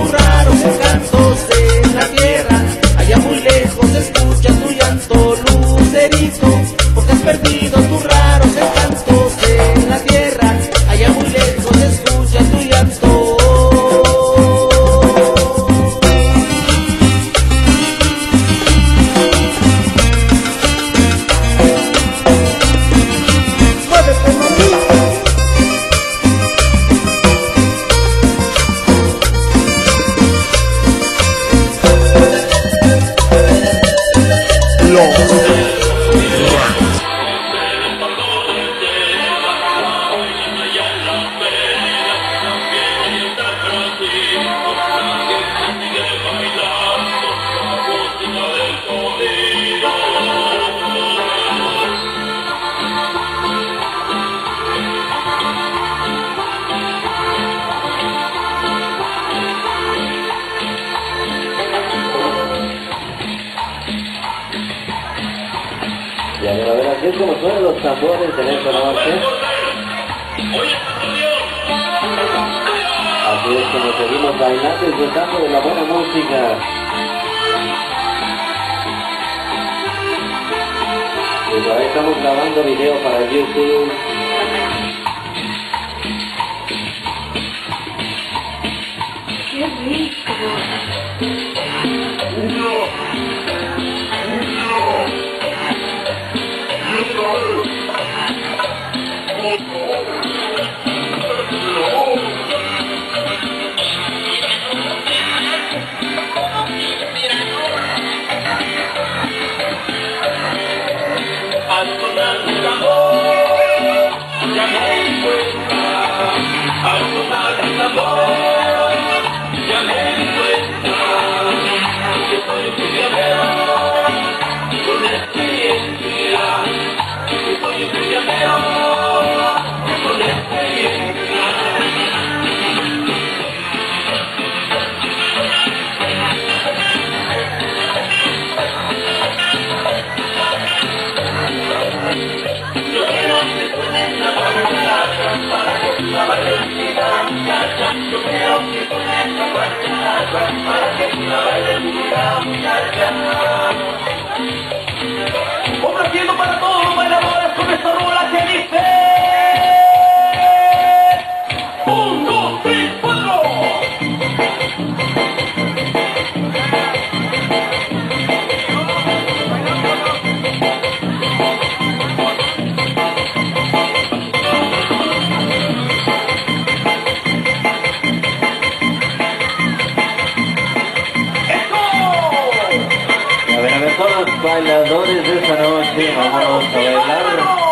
tus raros encantos en la tierra. Allá muy lejos se escucha tu llanto, Lucerito, porque has perdido tus raros encantos en la tierra. Allá muy lejos se escucha tu llanto. Y a ver, así es como suenan los tambores en esta noche. Así es como seguimos bailando y disfrutando de la buena música. Y por ahí estamos grabando video para YouTube. ¡Qué rico! Al sonar el amor, ya me encuentra. Al sonar el amor, ya me encuentra. Yo soy un prisionero con experiencia. Yo soy un prisionero con experiencia. Yo quiero que suene la guardia para que la valentía muchacha. Yo quiero que suene la guardia para que la valentía muchacha. Complaciendo para todos los bailadores con esta rola que dice 1, 2, 3, 4. A ver, todos los bailadores de esta noche, vamos a bailar.